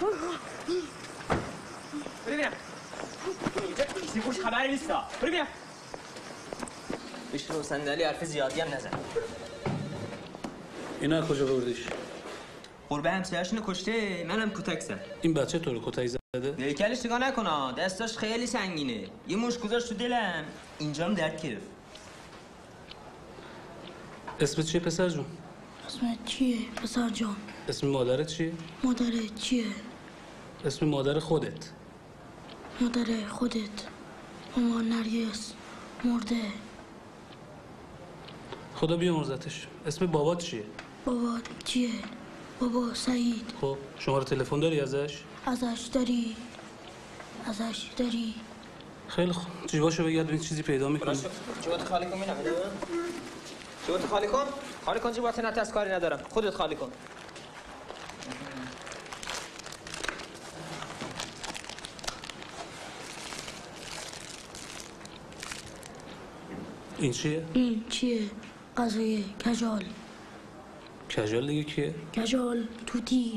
ببینم اینجا خوش خبری نیستا. ببینم بشین رو صندلی، حرف زیادی هم نزن. اینا کجا بردیش؟ قربه همسایه‌شونو کشته، منم کتک زد. این بچه تو رو کتک زده؟ هیکلش نگاه نکن، دستاش خیلی سنگینه. یه مشت گذاشت تو دلم، اینجام درد گرفت. اسمت چیه پسر جون؟ اسمت چیه پسر جان؟ اسم مادرت چیه؟ مادرت چیه؟ اسم مادر خودت؟ مادر خودت ماما نرگس مرده. خدا بیامرزتش. اسم بابات چیه؟ بابات چیه؟ بابا سعید. خب شماره تلفن داری ازش؟ ازش داری. خیلی خوب، جیباشو بگرد ببین چیزی پیدا می‌کنی. جیبات خالی کن ببینم. جیبات خالی کن. خالی کن جیبات، نه از کاری ندارم. خودت خالی کن. این چیه؟ این چیه؟ غذای کجال. کجال دیگه کیه؟ کجال توتی.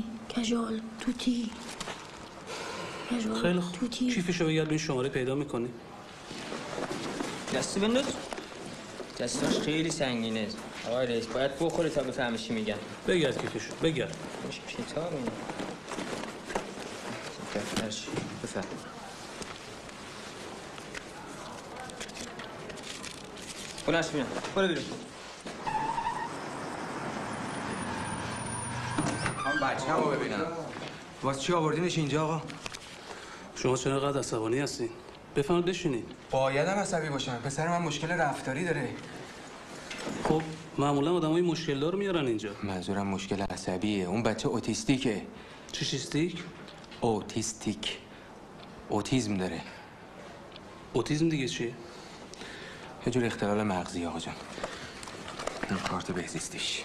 خیلی خوب، کیفشو بگرد ببین شماره پیدا می‌کنی. دستی بنداز. دستاش خیلی سنگینه. آقای رئیس باید بخوری تا بفهمی چی میگن. بگرد کیفشو، بگرد. مش کتاب این. دفترش بفهم. بلنش بیان. برو بیرون. هم بچه‌مو ببینم. واسه چی آوردینش اینجا آقا؟ شما چرا اینقدر عصبانی هستین؟ بفرمایید بشینید. بایدم عصبی باشم. پسر من مشکل رفتاری داره. خب معمولا آدمای مشکل دار میارن اینجا. منظورم مشکل عصبیه. اون بچه اوتیستیکه. چیستیک؟ اوتیستیک. اوتیسم داره. اوتیسم دیگه چیه؟ یه جور اختلال مغزی آقا جان. این کارت بهزیستیش.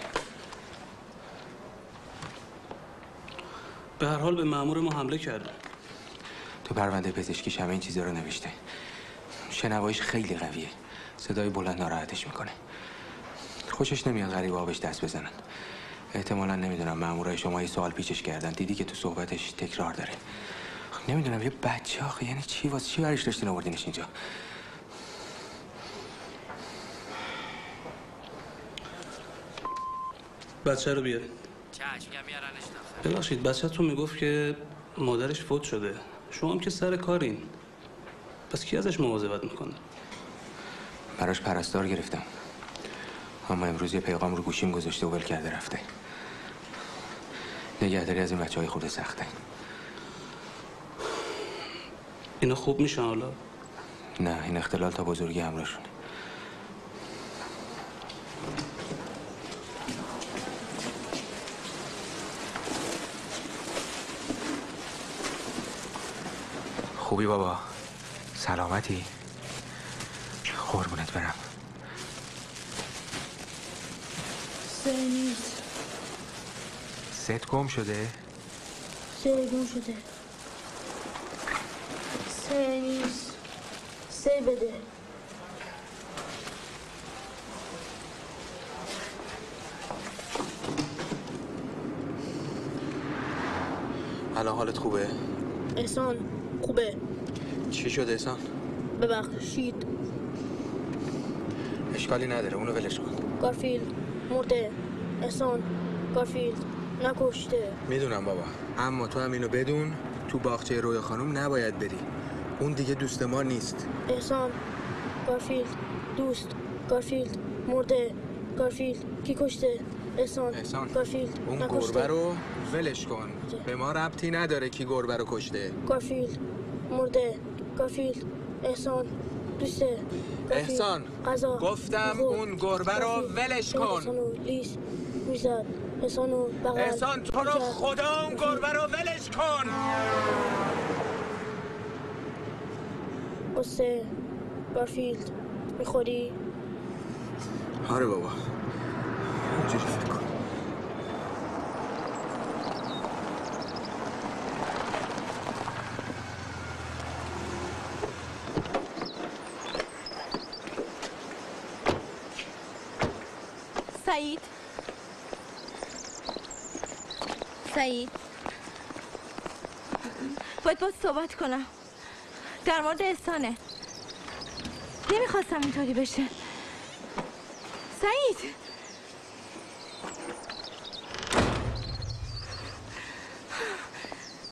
به هر حال به مأمور ما حمله کرده. تو پرونده پزشکیش همه این چیزا رو نوشته. شنواییش خیلی قویه. صدای بلند ناراحتش میکنه. خوشش نمیاد غریبه‌ها بهش دست بزنن. احتمالاً نمیدونم مامورای شما یه سوال پیچش کردن. دیدی که تو صحبتش تکرار داره. نمیدونم یه بچه آخه یعنی چی؟ واسه چی برش داشتین آوردینش اینجا؟ بچه رو بیارید. چشم میارنش داخل. ببخشید بچه‌تون میگفت که مادرش فوت شده. شما هم که سر کارین. پس کی ازش مواظبت میکنه؟ براش پرستار گرفتم. اما امروز یه پیغام رو گوشیم گذاشته و ول کرده رفته. نگهداری از این بچه‌های خود سخته. اینا خوب میشن حالا؟ نه این اختلال تا بزرگی همراهشونه. خوبی بابا؟ سلامتی؟ قربونت برم. سه نیست. ست گم شده؟ سه گم شده. سه نیست. سه بده. الان حالت خوبه؟ احسان خوبه. چی شده احسان؟ ببخشید. اشکالی نداره اونو ولش کن. گارفیلد مرده. احسان گارفیلد نکشته. میدونم بابا، اما تو هم اینو بدون تو باغچه رویا خانم نباید بری. اون دیگه دوست ما نیست. احسان گارفیلد دوست. گارفیلد مرده. گارفیلد کی کشته؟ احسان گارفیلد اون نکشته. گربه رو ولش کن. به ما ربطی نداره کی گربه رو کشته. گارفیلد مرده. گارفیلد احسان دوسته. احسان گفتم اون گربه رو ولش کن. لیس میزد. احسانو بغل. احسان تو رو خدا اون گربه رو ولش کن. قصه گارفیلد میخوری؟ آره بابا اینجوری فکر کن. سعید باید صحبت کنم در مورد احسانه. نمیخواستم اینطوری بشه. سعید